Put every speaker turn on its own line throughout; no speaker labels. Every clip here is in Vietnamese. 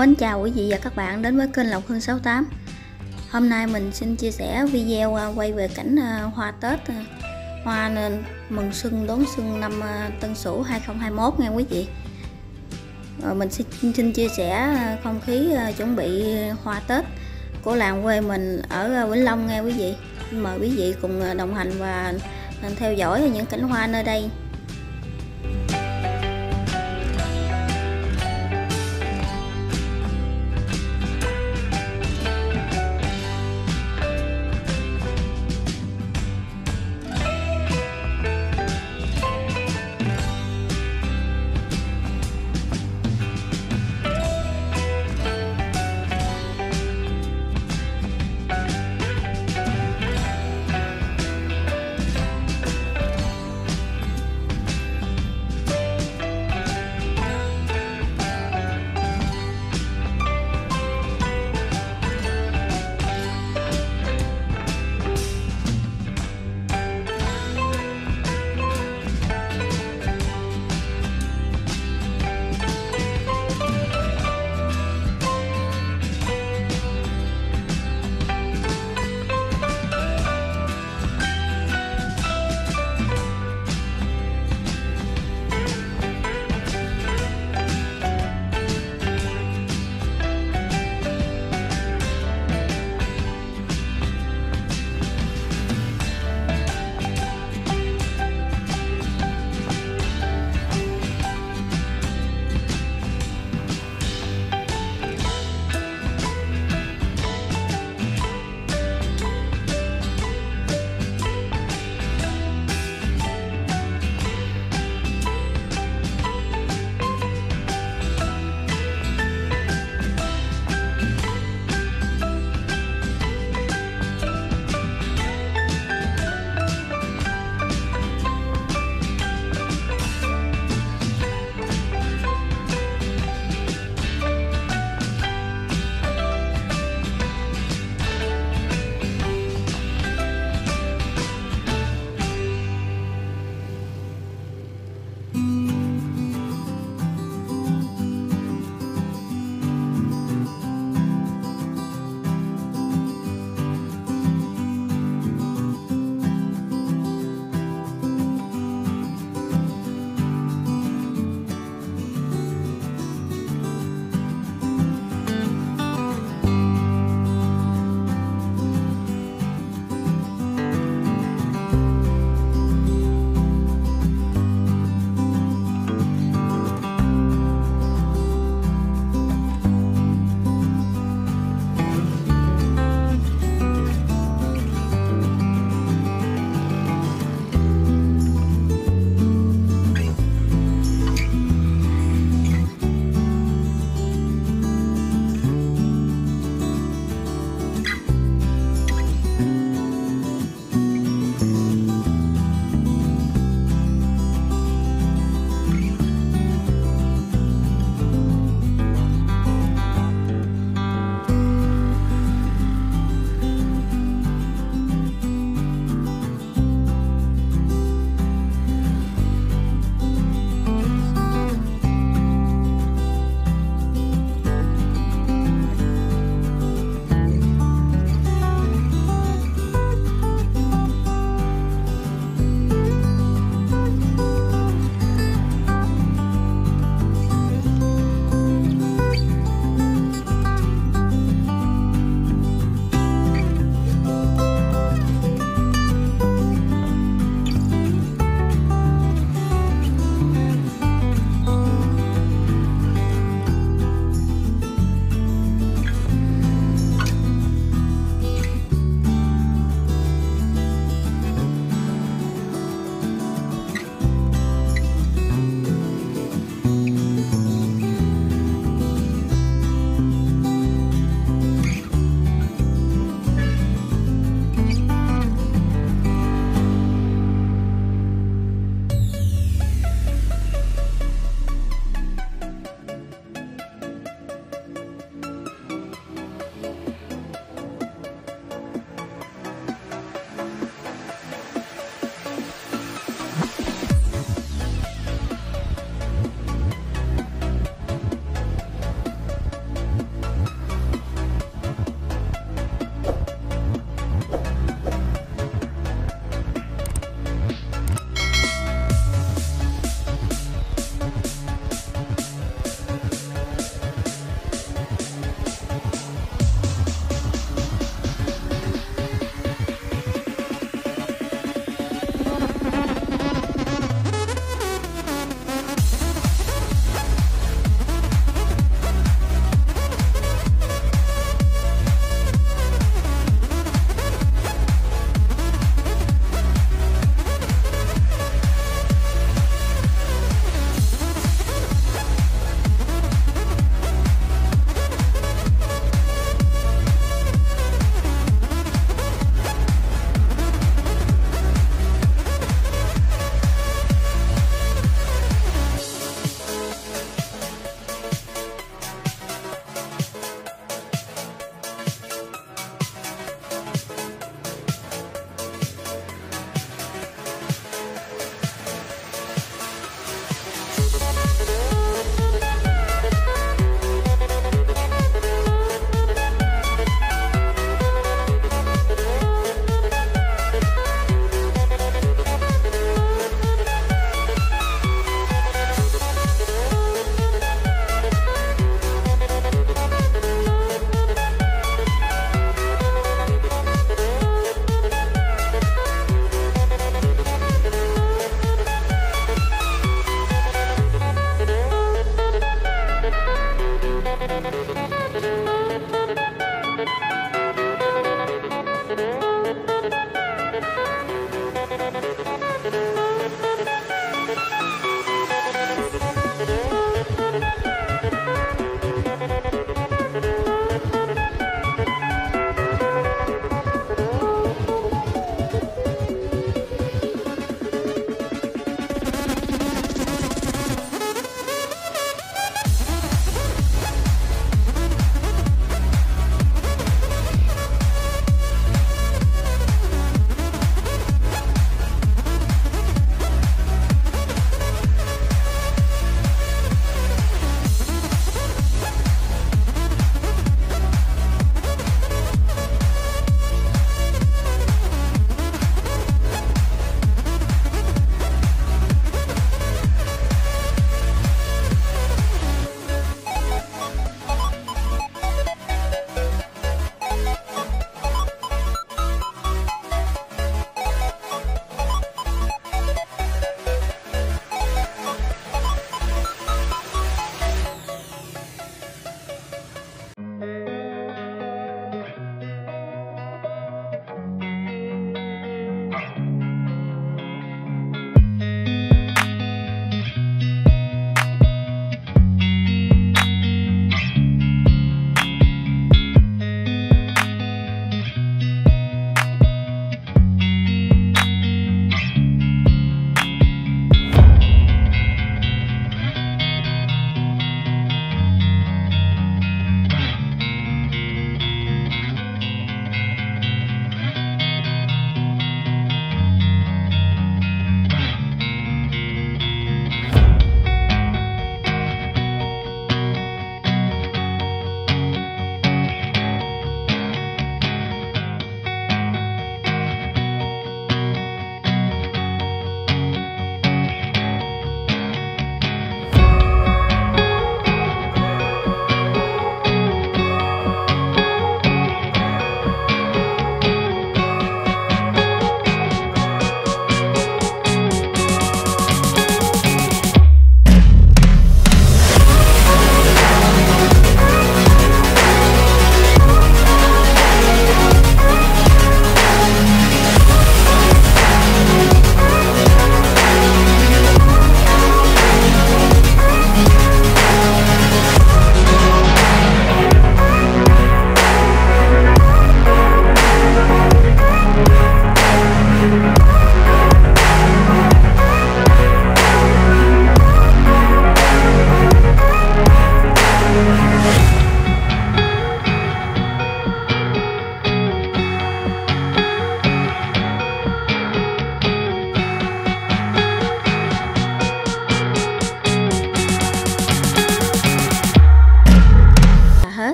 Mến chào quý vị và các bạn đến với kênh Lộc Hương 68. Hôm nay mình xin chia sẻ video quay về cảnh hoa Tết, hoa nên mừng xuân đón xuân năm Tân Sửu 2021 nha quý vị. Mình xin chia sẻ không khí chuẩn bị hoa Tết của làng quê mình ở Vĩnh Long nghe quý vị. Mời quý vị cùng đồng hành và theo dõi những cảnh hoa nơi đây.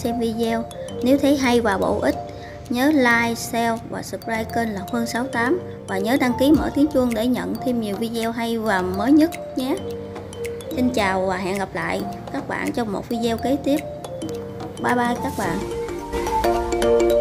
xem video. Nếu thấy hay và bổ ích, nhớ like, share và subscribe kênh Lộc Hương 68 và nhớ đăng ký mở tiếng chuông để nhận thêm nhiều video hay và mới nhất nhé. Xin chào và hẹn gặp lại các bạn trong một video kế tiếp. Bye bye các bạn.